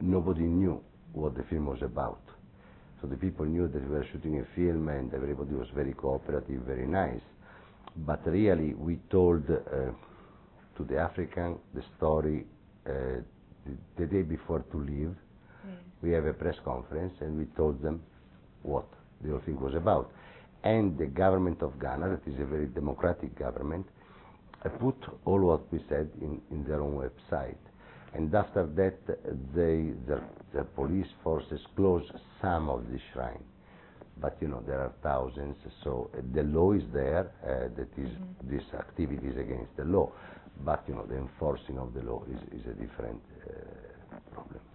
nobody knew what the film was about. So the people knew that we were shooting a film and everybody was very cooperative, very nice. But really we told to the African the story the day before to leave. Yes. We have a press conference and we told them what the whole thing was about. And the government of Ghana, that is a very democratic government, put all what we said in their own website. And after that, the police forces closed some of the shrine. But you know, there are thousands, so the law is there, that is, this activity is against the law. But you know, the enforcing of the law is a different problem.